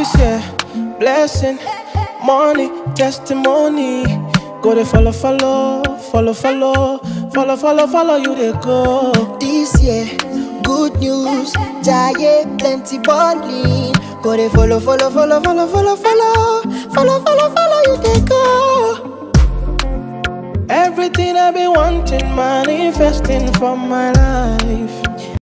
This year, blessing, money, testimony. Go they follow, you they go. This year, good news, giant plenty balling. Go they follow, you they go. Everything I've been wanting, manifesting from my life.